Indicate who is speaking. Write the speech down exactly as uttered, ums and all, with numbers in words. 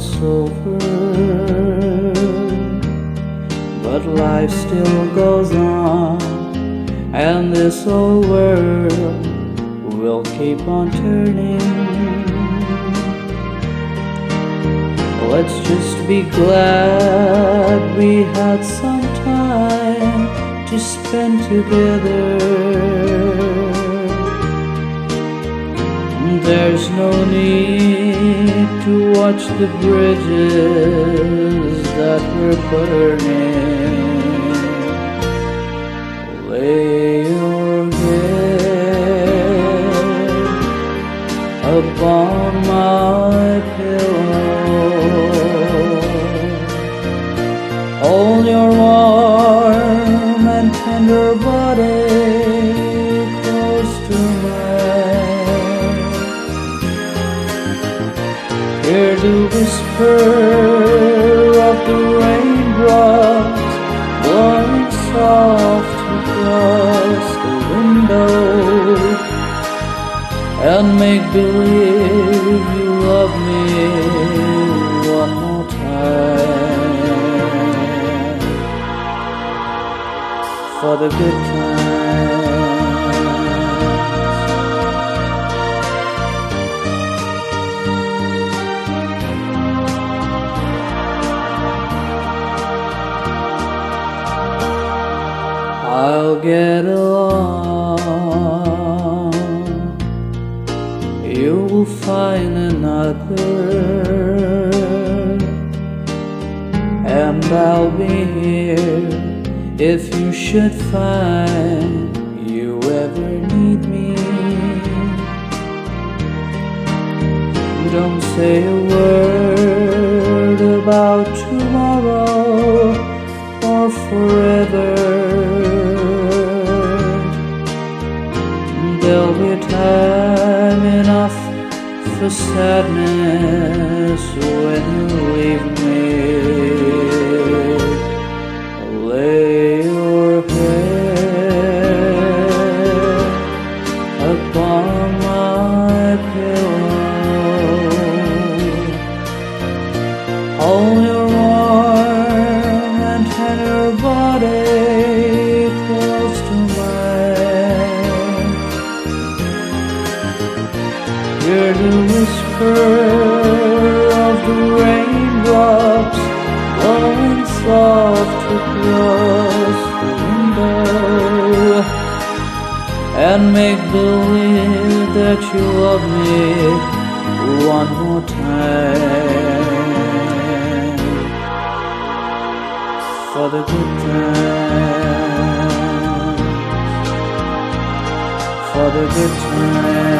Speaker 1: it's over, but life still goes on, and this old world will keep on turning. Let's just be glad we had some time to spend together. There's no need to watch the bridges that were burning. Lay your head upon my pillow, hold your warm and tender body close to mine. Hear the whisper of the raindrops blowing soft across the window, and make believe you love me one more time, for the good times. I'll get along, you'll find another, and I'll be here if you should find you ever need me. Don't say a word about tomorrow or forever. There'll be time enough for sadness when you leave me. Lay your head upon my pillow, hold your warm and tender body close to mine. Hear the whisper of the raindrops blowing soft across the window, and make believe that you love me one more time, for the good times, for the good times.